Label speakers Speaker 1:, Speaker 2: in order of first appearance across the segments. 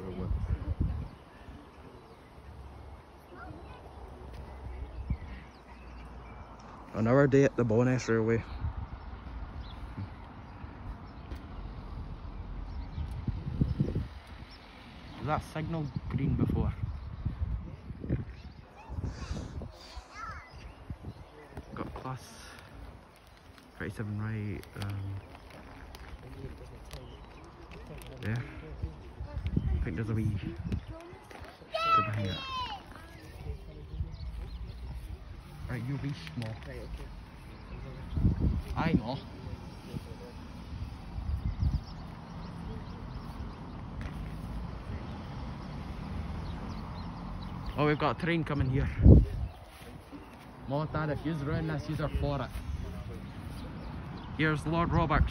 Speaker 1: Roblox. Another day at the Bowness Railway. Was that signal green before? Got class 37 right there. I think there's a wee go behind it. Right, you be small. I know. Oh, we've got a train coming here. Mom, Dad, if you're around this, you're for it. Here's Lord Roberts.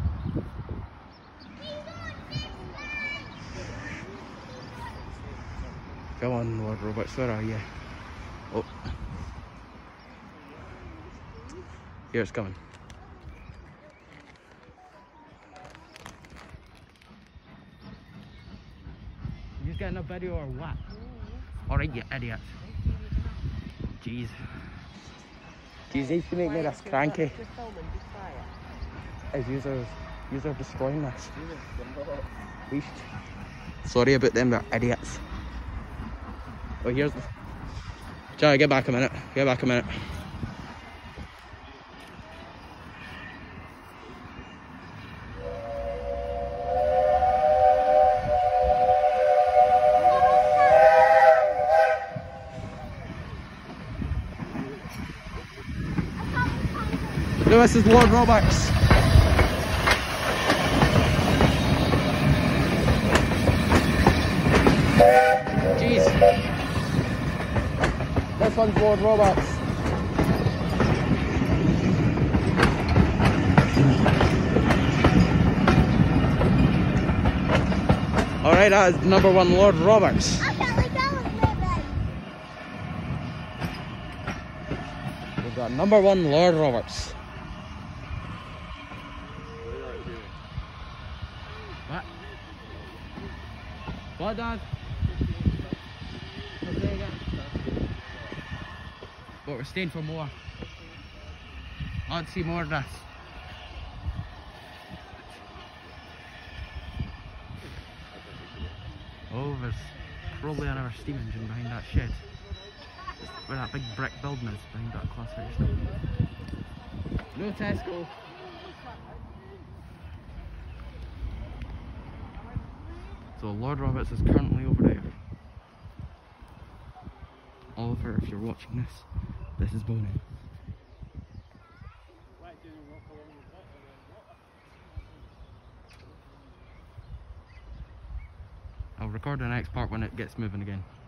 Speaker 1: Come on, Lord Roberts, where are you? Oh. Here it's coming. You just getting a video or what? Alright, you idiot. Jeez. Jeez, they used to make me this cranky. As user destroying this. Least. Sorry about them, they're idiots. Oh, here's the... Charlie, get back a minute. Get back a minute. This is Lord Roberts. Jeez. This one's Lord Roberts. Alright, that is #1 Lord Roberts. We've got #1 Lord Roberts. What? What, Dad? But we're staying for more. I want to see more of this. Oh, there's probably another steam engine behind that shed. Where that big brick building is behind that class station. No Tesco. So Lord Roberts is currently over there. Oliver, if you're watching this is Bonnie. I'll record the next part when it gets moving again.